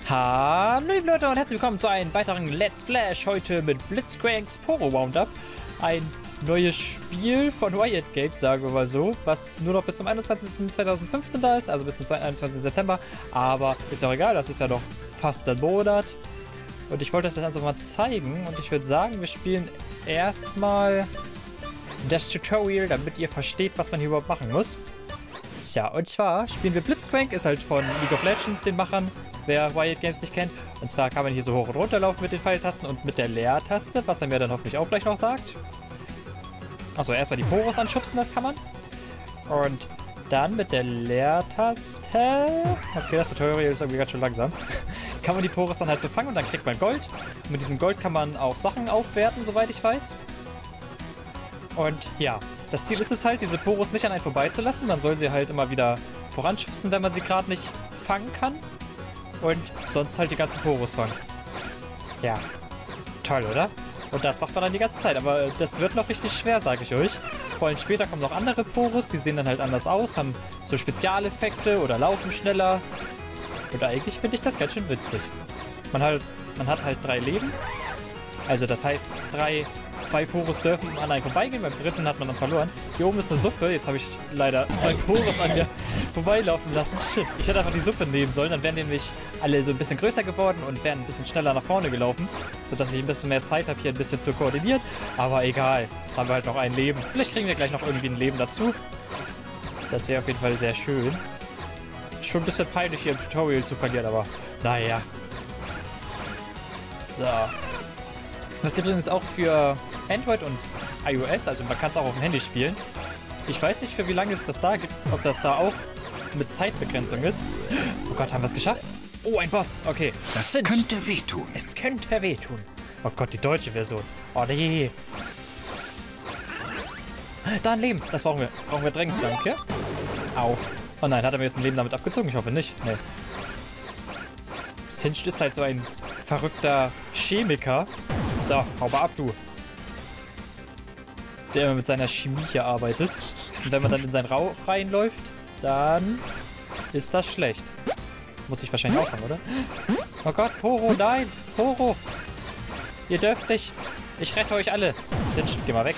Hallo liebe Leute und herzlich willkommen zu einem weiteren Let's Flash. Heute mit Blitzcranks Poro Roundup. Ein neues Spiel von Riot Games, sagen wir mal so, was nur noch bis zum 21.2015 da ist, also bis zum 21. September. Aber ist auch egal, das ist ja noch fast ein Monat. Und ich wollte euch das einfach mal zeigen und ich würde sagen, wir spielen erstmal das Tutorial, damit ihr versteht, was man hier überhaupt machen muss. Ja, und zwar spielen wir Blitzcrank, ist halt von League of Legends, den Machern, wer Riot Games nicht kennt. Und zwar kann man hier so hoch und runter laufen mit den Pfeiltasten und mit der Leertaste, was er mir dann hoffentlich auch gleich noch sagt. Achso, erstmal die Poros anschubsen, das kann man. Und dann mit der Leertaste... Okay, das Tutorial ist irgendwie ganz schön langsam. Kann man die Poros dann halt so fangen und dann kriegt man Gold. Und mit diesem Gold kann man auch Sachen aufwerten, soweit ich weiß. Und ja, das Ziel ist es halt, diese Poros nicht an einen vorbeizulassen. Man soll sie halt immer wieder voranschubsen, wenn man sie gerade nicht fangen kann. Und sonst halt die ganzen Poros fangen. Ja, toll, oder? Und das macht man dann die ganze Zeit. Aber das wird noch richtig schwer, sage ich euch. Vor allem später kommen noch andere Poros. Die sehen dann halt anders aus, haben so Spezialeffekte oder laufen schneller. Und eigentlich finde ich das ganz schön witzig. Man hat halt 3 Leben. Also das heißt, 2 Poros dürfen an einem vorbeigehen, beim dritten hat man dann verloren. Hier oben ist eine Suppe, jetzt habe ich leider 2 Poros an mir vorbeilaufen lassen. Shit, ich hätte einfach die Suppe nehmen sollen, dann wären nämlich alle so ein bisschen größer geworden und wären ein bisschen schneller nach vorne gelaufen, sodass ich ein bisschen mehr Zeit habe, hier ein bisschen zu koordinieren. Aber egal, jetzt haben wir halt noch ein Leben. Vielleicht kriegen wir gleich noch irgendwie ein Leben dazu. Das wäre auf jeden Fall sehr schön. Schon ein bisschen peinlich hier im Tutorial zu verlieren, aber naja. So. Das gibt übrigens auch für Android und iOS, also man kann es auch auf dem Handy spielen. Ich weiß nicht, für wie lange es das da gibt, ob das da auch mit Zeitbegrenzung ist. Oh Gott, haben wir es geschafft? Oh, ein Boss, okay. Das könnte wehtun. Es könnte wehtun. Oh Gott, die deutsche Version. Oh nee. Da ein Leben, das brauchen wir. Brauchen wir dringend, danke. Au. Oh nein, hat er mir jetzt ein Leben damit abgezogen? Ich hoffe nicht. Nee. Singed ist halt so ein verrückter Chemiker. So, hau mal ab, du. Der immer mit seiner Chemie hier arbeitet. Und wenn man dann in seinen Rauch reinläuft, dann ist das schlecht. Muss ich wahrscheinlich auch fangen, oder? Oh Gott, Poro, nein! Poro! Ihr dürft nicht! Ich rette euch alle! Singed, geh mal weg.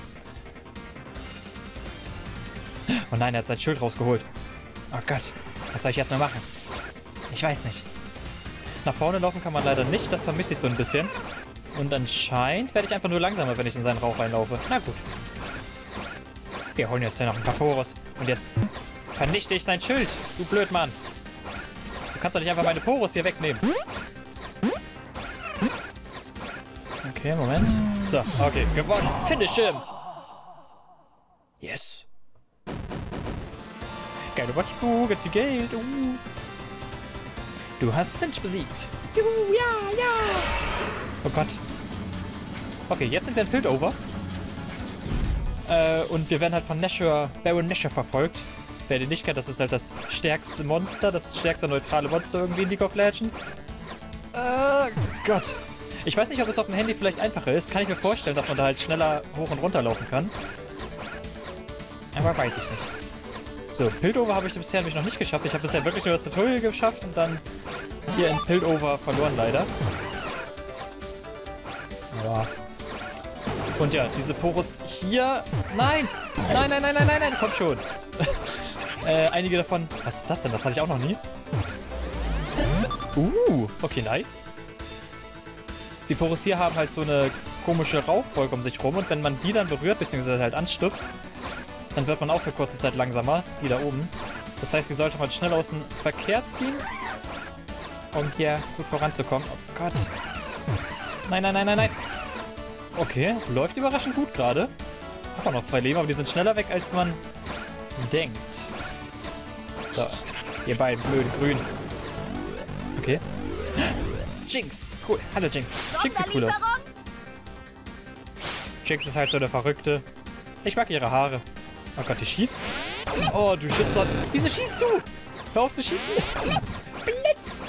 Oh nein, er hat sein Schild rausgeholt. Oh Gott, was soll ich jetzt nur machen? Ich weiß nicht. Nach vorne laufen kann man leider nicht, das vermisse ich so ein bisschen. Und anscheinend werde ich einfach nur langsamer, wenn ich in seinen Rauch reinlaufe. Na gut. Wir holen jetzt hier noch ein paar Poros. Und jetzt vernichte ich dein Schild, du Blödmann. Du kannst doch nicht einfach meine Poros hier wegnehmen. Okay, Moment. So, okay, gewonnen. Finish him. Yes. Geile Watchbook, ganz viel Geld. Du hast Singed besiegt. Juhu, ja, ja. Oh Gott. Okay, jetzt sind wir in Piltover. Und wir werden halt von Baron Nashor verfolgt. Wer den nicht kennt, das ist halt das stärkste Monster, das stärkste neutrale Monster irgendwie in League of Legends. Gott. Ich weiß nicht, ob es auf dem Handy vielleicht einfacher ist. Kann ich mir vorstellen, dass man da halt schneller hoch und runter laufen kann. Aber weiß ich nicht. So, Piltover habe ich bisher nämlich noch nicht geschafft. Ich habe bisher wirklich nur das Tutorial geschafft und dann hier in Piltover verloren leider. Ja. Und ja, diese Poros hier... Nein! Nein, nein, nein, nein, nein, nein, komm schon. Einige davon... Was ist das denn? Das hatte ich auch noch nie. Okay, nice. Die Poros hier haben halt so eine komische Rauchwolke um sich rum und wenn man die dann berührt, beziehungsweise halt anstupst, dann wird man auch für kurze Zeit langsamer, die da oben. Das heißt, die sollte man schnell aus dem Verkehr ziehen, um hier gut voranzukommen. Oh Gott. Nein, nein, nein, nein, nein. Okay, läuft überraschend gut gerade. Hab auch noch 2 Leben, aber die sind schneller weg, als man denkt. So, ihr beiden blöden Grünen. Okay. Jinx, cool. Hallo Jinx. Jinx sieht cool aus. Jinx ist halt so eine Verrückte. Ich mag ihre Haare. Oh Gott, die schießt. Oh, du Shitstorm. Wieso schießt du? Hör auf zu schießen. Blitz.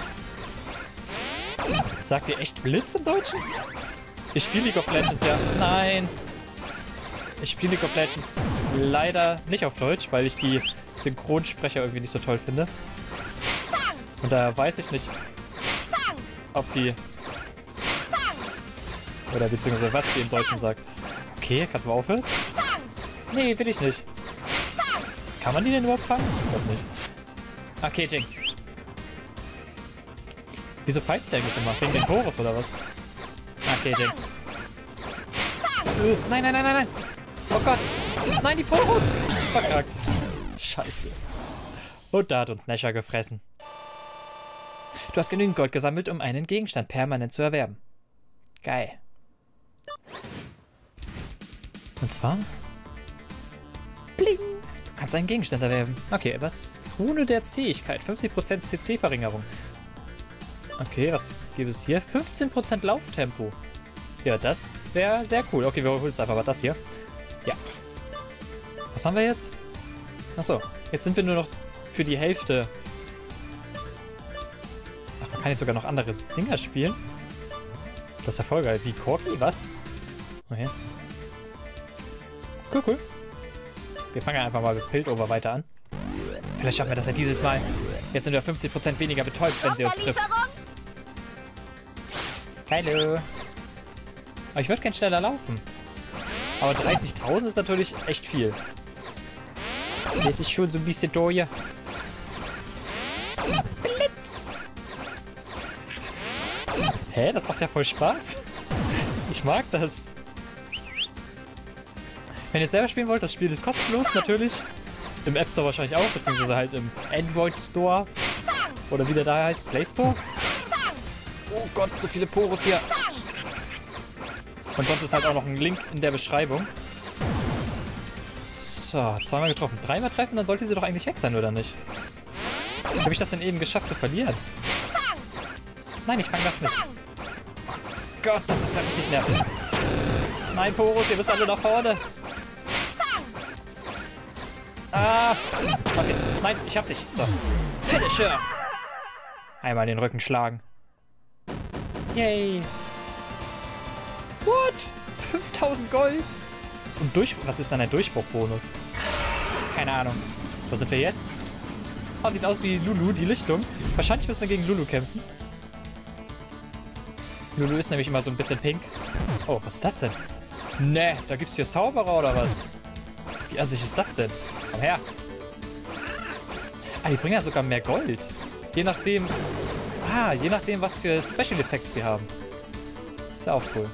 Sagt ihr echt Blitz im Deutschen? Ich spiele League of Legends ja. Nein. Ich spiele League of Legends leider nicht auf Deutsch, weil ich die Synchronsprecher irgendwie nicht so toll finde. Und da weiß ich nicht, ob die... Oder beziehungsweise was die im Deutschen sagt. Okay, kannst du mal aufhören? Nee, will ich nicht. Kann man die denn überhaupt fangen? Ich glaube nicht. Okay, Jinx. Wieso fights du eigentlich immer? Wegen den Chorus oder was? Okay, Jinx. Nein, nein, nein, nein, nein. Oh Gott. Nein, die Chorus. Verkackt. Scheiße. Und da hat uns Nesher gefressen. Du hast genügend Gold gesammelt, um einen Gegenstand permanent zu erwerben. Geil. Und zwar... Bling. Du kannst einen Gegenstand erwerben. Okay, was? Rune der Zähigkeit. 50% CC-Verringerung. Okay, was gibt es hier? 15% Lauftempo. Ja, das wäre sehr cool. Okay, wir holen uns einfach mal das hier. Ja. Was haben wir jetzt? Achso, jetzt sind wir nur noch für die Hälfte. Ach, man kann jetzt sogar noch andere Dinger spielen. Das ist ja voll geil. Wie Corki? Was? Okay. Cool, cool. Wir fangen einfach mal mit Piltover weiter an. Vielleicht schaffen wir das ja dieses Mal. Jetzt sind wir 50% weniger betäubt, wenn sie uns trifft. Hallo. Aber ich würde gern schneller laufen. Aber 30.000 ist natürlich echt viel. Das ist schon so ein bisschen teuer. Blitz. Hä? Das macht ja voll Spaß. Ich mag das. Wenn ihr es selber spielen wollt, das Spiel ist kostenlos, natürlich. Im App Store wahrscheinlich auch, beziehungsweise halt im Android Store. Oder wie der da heißt, Play Store. Oh Gott, so viele Poros hier. Und sonst ist halt auch noch ein Link in der Beschreibung. So, zweimal getroffen. Dreimal treffen, dann sollte sie doch eigentlich weg sein, oder nicht? Wie habe ich das denn eben geschafft zu verlieren? Nein, ich fange das nicht. Oh Gott, das ist ja richtig nervig. Nein, Poros, ihr müsst alle nach vorne. Ah. Okay, nein, ich hab dich. So. Finisher. Einmal den Rücken schlagen. Yay. What? 5000 Gold? Und was ist dann ein Durchbruchbonus? Keine Ahnung. Wo sind wir jetzt? Oh, sieht aus wie Lulu, die Lichtung. Wahrscheinlich müssen wir gegen Lulu kämpfen. Lulu ist nämlich immer so ein bisschen pink. Oh, was ist das denn? Ne, da gibt's hier Zauberer oder was? Wie assig ist das denn? Komm her. Ah, die bringen ja sogar mehr Gold. Je nachdem... Ah, je nachdem, was für Special Effects sie haben. Ist ja auch cool.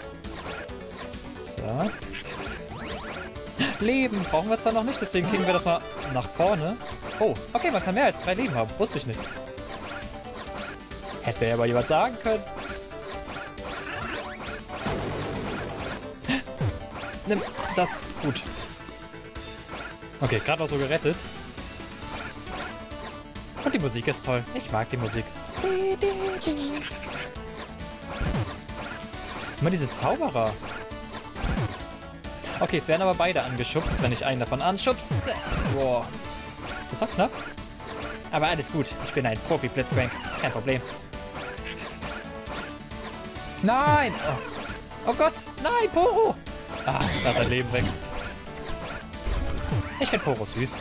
So. Leben brauchen wir zwar noch nicht, deswegen kriegen wir das mal nach vorne. Oh, okay, man kann mehr als 3 Leben haben. Wusste ich nicht. Hätte mir aber jemand sagen können. Nimm das. Gut. Okay, gerade noch so gerettet. Und die Musik ist toll. Ich mag die Musik. Immer diese Zauberer. Okay, es werden aber beide angeschubst, wenn ich einen davon anschubse. Boah. Das war knapp. Aber alles gut. Ich bin ein Profi-Blitzcrank. Kein Problem. Nein! Oh. Oh Gott! Nein, Poro! Ah, da ist sein Leben weg. Ich finde Poro süß.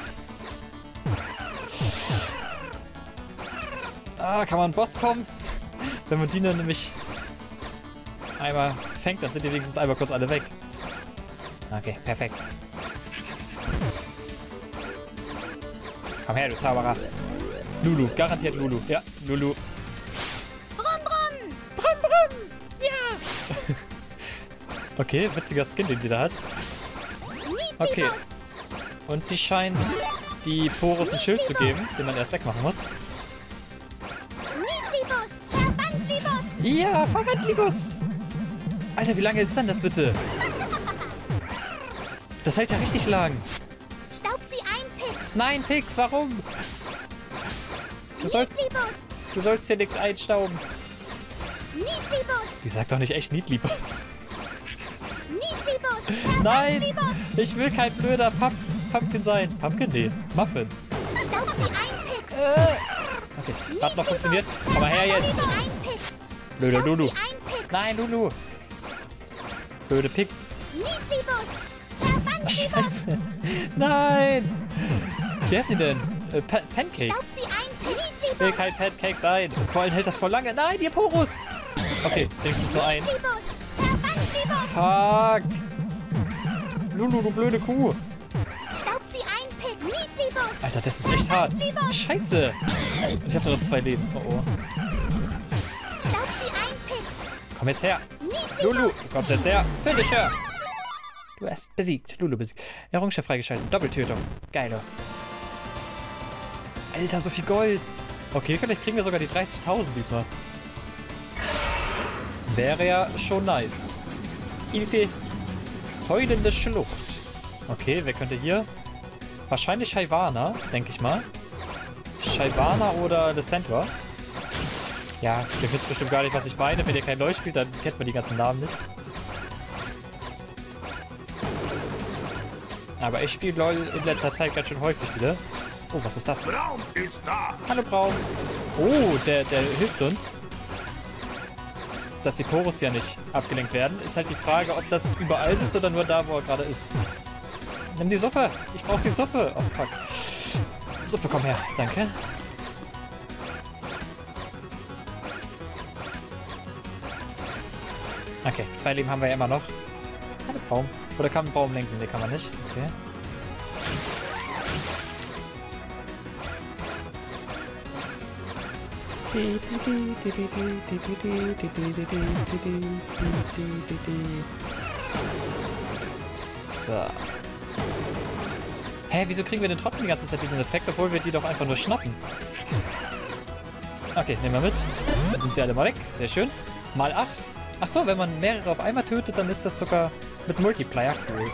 Ah, kann man Boss kommen? Wenn man die dann nämlich einmal fängt, dann sind die wenigstens einmal kurz alle weg. Okay, perfekt. Komm her, du Zauberer. Lulu, garantiert Lulu. Ja, Lulu. Brumm, brumm. Brumm, brumm. Ja. Okay, witziger Skin, den sie da hat. Okay. Und die scheint die Poros ein Schild zu geben, den man erst wegmachen muss. Ja, Verwandlibus. Alter, wie lange ist denn das bitte? Das hält ja richtig lang. Staub sie ein, Pix. Nein, Pix, warum? Du sollst hier nichts einstauben. Niedlibus. Die sagt doch nicht echt Niedlibus. Niedlibus. Nein, ich will kein blöder Pumpkin sein. Pumpkin? Nee, Muffin. Staub sie ein, Pix. Okay, hat noch funktioniert. Komm mal her jetzt. Blöde Lulu. Nein, Lulu. Blöde Pix. Scheiße. Nein. Wer ist die denn? Pancake. Staub sie ein, Pix. Ich will kein Pancake sein. Vor allem hält das voll lange. Nein, ihr Porus. Okay, wenigstens nur ein. Fuck. Lulu, du blöde Kuh. Staub sie ein, Pix. Niedlibus. Alter, das ist echt hart. Scheiße. Ich habe nur 2 Leben. Oh oh. Staub sie ein, Pix. Komm jetzt her. Lulu, du kommst jetzt her. Finisher. Du hast besiegt. Lulu besiegt. Errungenschaft freigeschaltet. Doppeltötung. Geilo. Alter, so viel Gold. Okay, vielleicht kriegen wir sogar die 30.000 diesmal. Wäre ja schon nice. Hilfe. Heulende Schlucht. Okay, wer könnte hier? Wahrscheinlich Shyvana, denke ich mal. Shyvana oder Lysandra. Ja, ihr wisst bestimmt gar nicht, was ich meine. Wenn ihr kein LoL spielt, dann kennt man die ganzen Namen nicht. Aber ich spiele LoL in letzter Zeit ganz schön häufig wieder. Oh, was ist das? Braum ist da. Hallo Braum. Oh, der hilft uns. Dass die Porus ja nicht abgelenkt werden. Ist halt die Frage, ob das überall ist oder nur da, wo er gerade ist. Nimm die Suppe. Ich brauche die Suppe. Oh, fuck. Suppe, komm her. Danke. Okay, 2 Leben haben wir ja immer noch. Hallo Braum. Oder kann man Braum lenken? Ne, kann man nicht. Okay. So. Hä, wieso kriegen wir denn trotzdem die ganze Zeit diesen Effekt, obwohl wir die doch einfach nur schnappen? Okay, nehmen wir mit. Dann sind sie alle mal weg. Sehr schön. Mal 8. Ach so, wenn man mehrere auf einmal tötet, dann ist das sogar mit Multiplier cool.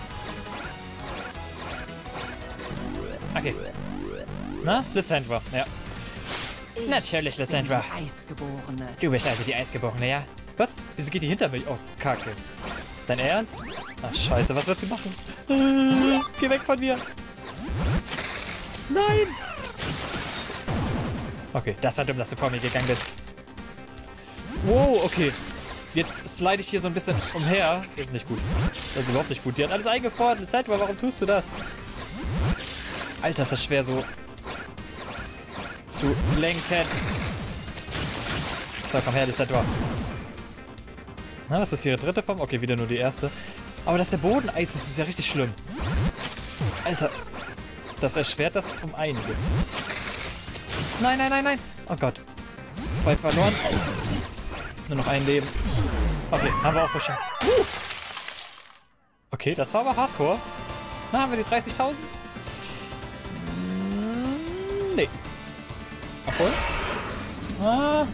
Okay. Na, Lysandra, ja. Natürlich, Lysandra. Eisgeborene. Du bist also die Eisgeborene, ja? Was? Wieso geht die hinter mich? Oh, Kacke. Dein Ernst? Ach, scheiße, was wird sie machen? Geh weg von mir. Nein! Okay, das war dumm, dass du vor mir gegangen bist. Wow, okay. Jetzt slide ich hier so ein bisschen umher. Das ist nicht gut. Das ist überhaupt nicht gut. Die hat alles eingefroren. Lysandra, warum tust du das? Alter, ist das schwer so zu lenken. So, komm her, Lysandra. Na, was ist hier? 3. Form? Okay, wieder nur die 1. Aber dass der Boden Eis ist, ist ja richtig schlimm. Alter. Das erschwert das um einiges. Nein, nein, nein, nein. Oh Gott. 2 verloren. Nur noch 1 Leben. Okay, haben wir auch geschafft. Okay, das war aber hardcore. Na, haben wir die 30.000? Nee. Obwohl? Ah.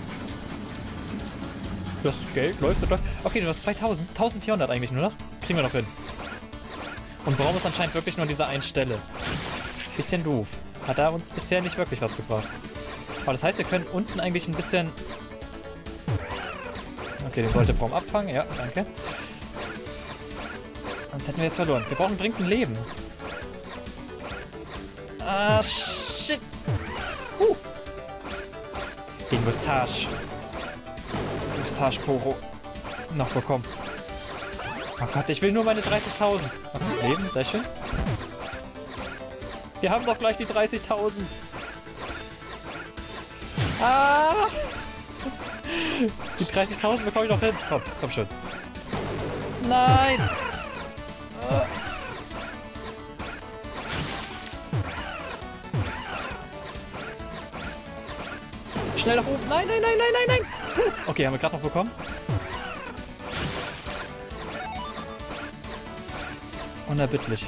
Das Geld läuft und läuft. Okay, nur noch 2000. 1400 eigentlich nur noch. Kriegen wir noch hin. Und Braum ist anscheinend wirklich nur an dieser einen Stelle. Bisschen doof. Hat da uns bisher nicht wirklich was gebracht. Aber das heißt, wir können unten eigentlich ein bisschen... Okay, den sollte Braum abfangen. Ja, danke. Sonst hätten wir jetzt verloren. Wir brauchen dringend ein Leben. Ah, shit. Den Mustache. Mustache Poro. Noch bekommen. Oh Gott, ich will nur meine 30.000. Okay, Leben, sehr schön. Wir haben doch gleich die 30.000. Ah! Die 30.000 bekomme ich noch hin. Komm, komm schon. Nein! Schnell nach oben. Nein, nein, nein, nein, nein, nein. Okay, haben wir gerade noch bekommen. Unerbittlich.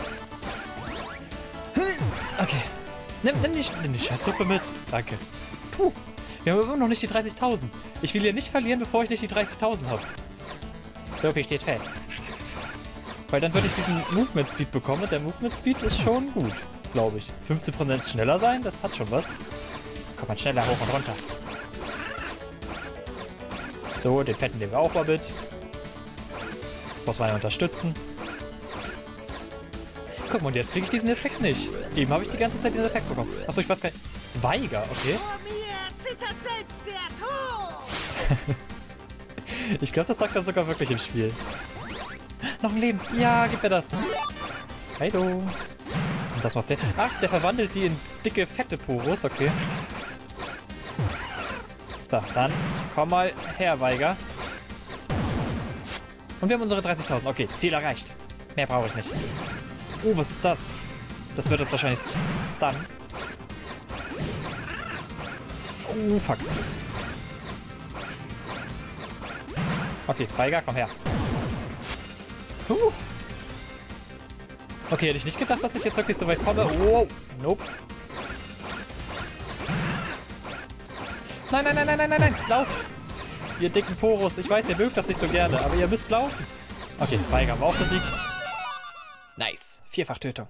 Okay. Nimm die Scheißsuppe mit. Danke. Puh. Wir haben immer noch nicht die 30.000. Ich will hier nicht verlieren, bevor ich nicht die 30.000 habe. So viel steht fest. Weil dann würde ich diesen Movement Speed bekommen. Der Movement Speed ist schon gut, glaube ich. 15% schneller sein, das hat schon was. Kommt man schneller hoch und runter. So, den fetten nehmen wir auch mal mit. Muss man ja unterstützen. Guck mal, und jetzt kriege ich diesen Effekt nicht. Eben habe ich die ganze Zeit diesen Effekt bekommen. Achso, ich weiß gar nicht. Weiger, okay. Vor mir zittert selbst der Tod. Ich glaube, das sagt er sogar wirklich im Spiel. Noch ein Leben. Ja, gib mir das. Hallo. Und das macht der. Ach, der verwandelt die in dicke, fette Poros. Okay. So, dann komm mal her, Weiger. Und wir haben unsere 30.000. Okay, Ziel erreicht. Mehr brauche ich nicht. Oh, was ist das? Das wird uns wahrscheinlich stunnen. Oh, fuck. Okay, Weiger, komm her. Okay, hätte ich nicht gedacht, dass ich jetzt wirklich so weit komme. Oh, nope. Nein, nein, nein, nein, nein, nein, nein. Lauft. Ihr dicken Porus. Ich weiß, ihr mögt das nicht so gerne, aber ihr müsst laufen. Okay, Weiger haben wir auch besiegt. Nice. 4-fach Tötung.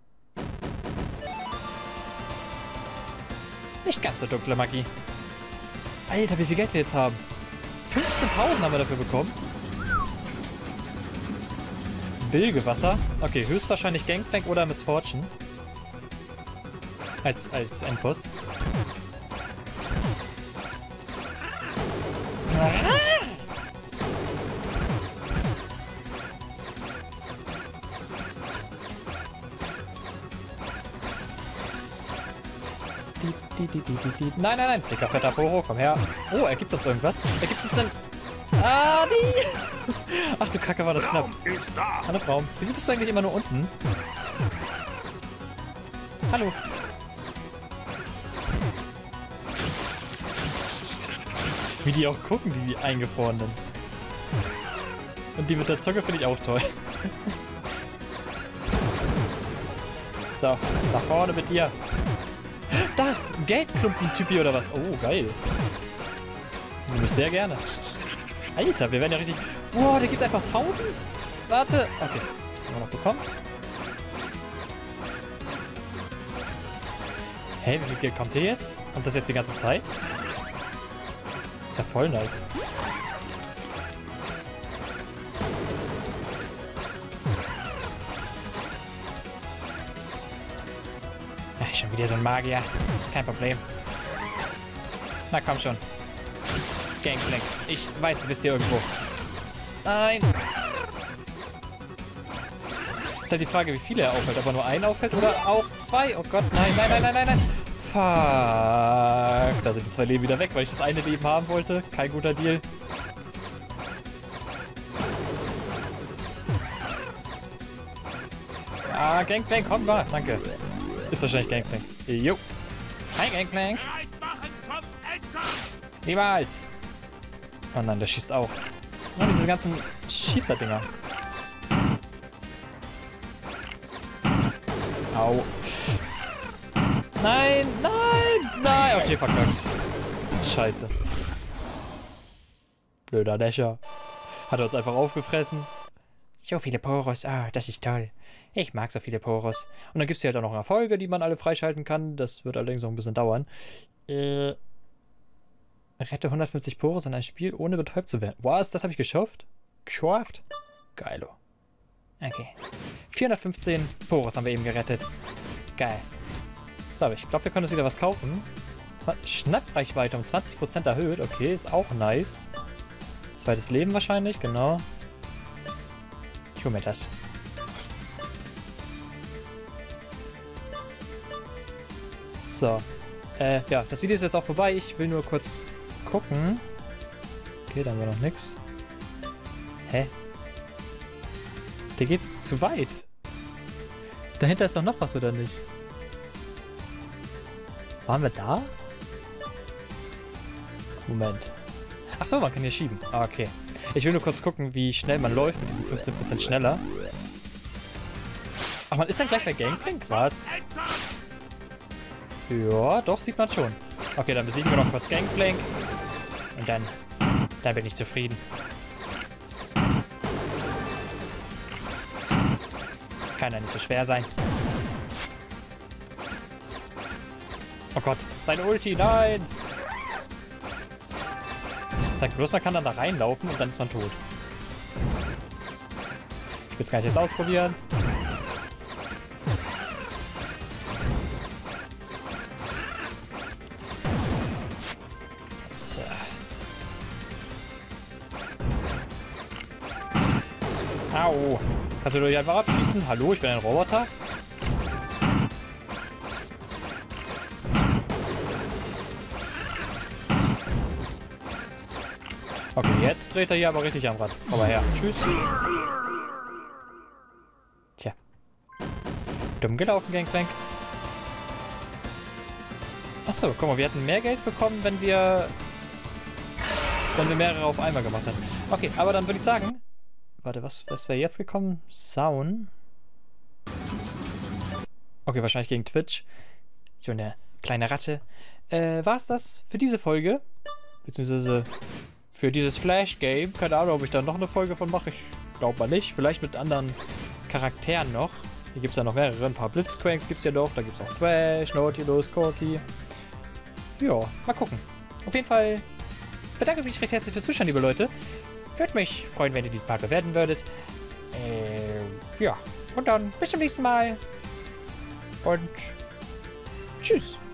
Nicht ganz so dunkle Magie. Alter, wie viel Geld wir jetzt haben. 15.000 haben wir dafür bekommen. Bilgewasser. Okay, höchstwahrscheinlich Gangplank oder Miss Fortune. Als Endboss. Nein, nein, nein. Dicker, fetter Poro, komm her. Oh, er gibt uns irgendwas. Er gibt uns einen... Ah, nee. Ach du Kacke, war das knapp. Hallo, Raum. Wieso bist du eigentlich immer nur unten? Hallo. Wie die auch gucken, die Eingefrorenen. Und die mit der Zunge finde ich auch toll. So, nach vorne mit dir. Da, Geldklumpen-Typi oder was? Oh, geil. Nehme ich sehr gerne. Alter, wir werden ja richtig... Boah, der gibt einfach 1000? Warte. Okay, haben wir noch bekommen. Hey, wie viel Geld kommt hier jetzt? Kommt das jetzt die ganze Zeit? Ist ja voll nice. Schon wieder so ein Magier. Kein Problem. Na komm schon. Gangplank. Ich weiß, du bist hier irgendwo. Nein. Ist halt die Frage, wie viele er aufhält. Ob er nur einen aufhält oder auch zwei. Oh Gott, nein, nein, nein, nein, nein, nein. Fuck. Da sind die 2 Leben wieder weg, weil ich das eine Leben haben wollte. Kein guter Deal. Ah, Gangplank, komm mal. Danke. Ist wahrscheinlich Gangplank. Jo. Hi, Gangplank. Niemals. Oh nein, der schießt auch. Ja, diese ganzen Schießer-Dinger. Au. Nein, nein, nein. Okay, verkackt. Scheiße. Blöder Dasher. Hat er uns einfach aufgefressen. So viele Poros. Ah, das ist toll. Ich mag so viele Poros. Und dann gibt es hier halt auch noch Erfolge, die man alle freischalten kann. Das wird allerdings noch ein bisschen dauern. Rette 150 Poros in ein Spiel, ohne betäubt zu werden. Was? Das habe ich geschafft? Geschafft? Geilo. Okay. 415 Poros haben wir eben gerettet. Geil. So, aber ich glaube, wir können uns wieder was kaufen. Schnappreichweite um 20% erhöht. Okay, ist auch nice. Zweites Leben wahrscheinlich, genau. Ich hole mir das. So. Ja, das Video ist jetzt auch vorbei. Ich will nur kurz gucken. Okay, da haben wir noch nichts. Hä? Der geht zu weit. Dahinter ist doch noch was, oder nicht? Waren wir da? Moment. Ach so, man kann hier schieben. Ah, okay. Ich will nur kurz gucken, wie schnell man läuft mit diesen 15% schneller. Ach, man ist dann gleich bei Gangplank? Was? Ja, doch, sieht man schon. Okay, dann besiegen wir noch kurz Gangplank. Und dann bin ich zufrieden. Kann ja nicht so schwer sein. Oh Gott, seine Ulti, nein! Sagt bloß, man kann dann da reinlaufen und dann ist man tot. Ich will es gar nicht erst ausprobieren. So. Au. Kannst du dich einfach abschießen? Hallo, ich bin ein Roboter. Okay, jetzt dreht er hier aber richtig am Rad. Komm mal her. Tschüss. Tja. Dumm gelaufen, Gangplank. Achso, guck mal, wir hätten mehr Geld bekommen, wenn wir mehrere auf einmal gemacht hätten. Okay, aber dann würde ich sagen... Warte, was wäre jetzt gekommen? Sauen. Okay, wahrscheinlich gegen Twitch. So eine kleine Ratte. War's das für diese Folge? Beziehungsweise für dieses Flash-Game. Keine Ahnung, ob ich da noch eine Folge von mache. Ich glaube mal nicht. Vielleicht mit anderen Charakteren noch. Hier gibt es ja noch mehrere. Ein paar Blitzcranks gibt es ja noch. Da gibt es auch Thrash, Nautilus, Corki. Ja, mal gucken. Auf jeden Fall bedanke ich mich recht herzlich fürs Zuschauen, liebe Leute. Würde mich freuen, wenn ihr diesen Part bewerten würdet. Ja, und dann bis zum nächsten Mal. Und tschüss.